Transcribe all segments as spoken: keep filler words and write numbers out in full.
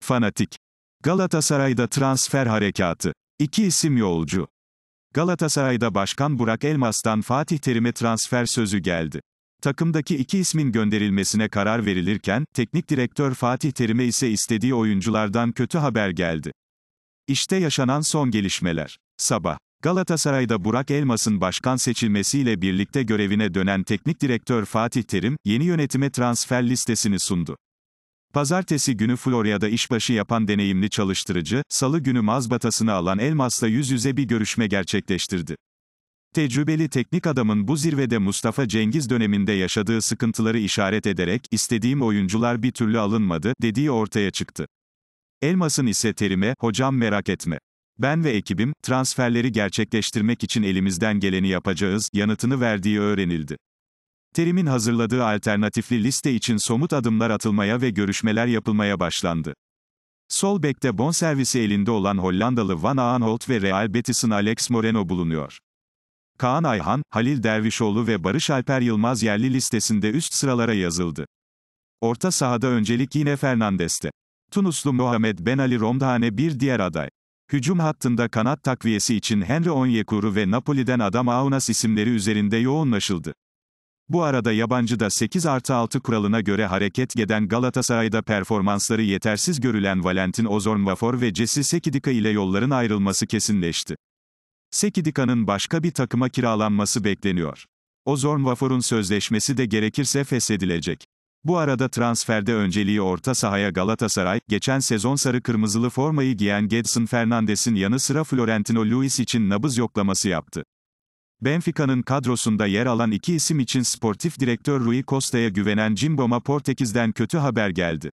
Fanatik. Galatasaray'da transfer harekatı. İki isim yolcu. Galatasaray'da Başkan Burak Elmas'tan Fatih Terim'e transfer sözü geldi. Takımdaki iki ismin gönderilmesine karar verilirken, teknik direktör Fatih Terim'e ise istediği oyunculardan kötü haber geldi. İşte yaşanan son gelişmeler. Sabah. Galatasaray'da Burak Elmas'ın başkan seçilmesiyle birlikte görevine dönen teknik direktör Fatih Terim, yeni yönetime transfer listesini sundu. Pazartesi günü Florya'da işbaşı yapan deneyimli çalıştırıcı, Salı günü mazbatasını alan Elmas'la yüz yüze bir görüşme gerçekleştirdi. Tecrübeli teknik adamın bu zirvede Mustafa Cengiz döneminde yaşadığı sıkıntıları işaret ederek, istediğim oyuncular bir türlü alınmadı, dediği ortaya çıktı. Elmas'ın ise Terim'e, hocam merak etme. Ben ve ekibim, transferleri gerçekleştirmek için elimizden geleni yapacağız, yanıtını verdiği öğrenildi. Terim'in hazırladığı alternatifli liste için somut adımlar atılmaya ve görüşmeler yapılmaya başlandı. Sol bekte bonservisi elinde olan Hollandalı Van Aanholt ve Real Betis'in Alex Moreno bulunuyor. Kaan Ayhan, Halil Dervişoğlu ve Barış Alper Yılmaz yerli listesinde üst sıralara yazıldı. Orta sahada öncelik yine Fernandes'te. Tunuslu Mohamed Ben Ali Romdhane bir diğer aday. Hücum hattında kanat takviyesi için Henry Onyekuru ve Napoli'den Adam Aunas isimleri üzerinde yoğunlaşıldı. Bu arada yabancıda sekiz artı altı kuralına göre hareket eden Galatasaray'da performansları yetersiz görülen Valentin Ozornwafor ve Jesse Sekidika ile yolların ayrılması kesinleşti. Sekidika'nın başka bir takıma kiralanması bekleniyor. Ozornwafor'un sözleşmesi de gerekirse feshedilecek. Bu arada transferde önceliği orta sahaya Galatasaray, geçen sezon sarı kırmızılı formayı giyen Gedson Fernandes'in yanı sıra Florentino Luis için nabız yoklaması yaptı. Benfica'nın kadrosunda yer alan iki isim için sportif direktör Rui Costa'ya güvenen Cimbom'a Portekiz'den kötü haber geldi.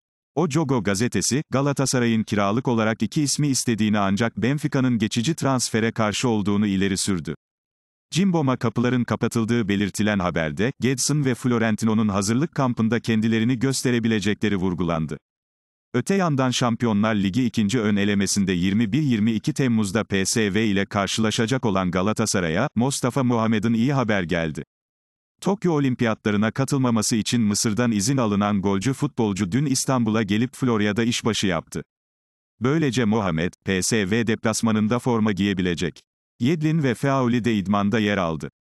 O Jogo gazetesi, Galatasaray'ın kiralık olarak iki ismi istediğini ancak Benfica'nın geçici transfere karşı olduğunu ileri sürdü. Cimbom'a kapıların kapatıldığı belirtilen haberde, Gedson ve Florentino'nun hazırlık kampında kendilerini gösterebilecekleri vurgulandı. Öte yandan Şampiyonlar Ligi ikinci ön elemesinde yirmi bir yirmi iki Temmuz'da P S V ile karşılaşacak olan Galatasaray'a, Mustafa Muhammed'in iyi haber geldi. Tokyo Olimpiyatlarına katılmaması için Mısır'dan izin alınan golcü futbolcu dün İstanbul'a gelip Florya'da işbaşı yaptı. Böylece Muhammed, P S V deplasmanında forma giyebilecek. Yedlin ve Feauli de idmanda yer aldı.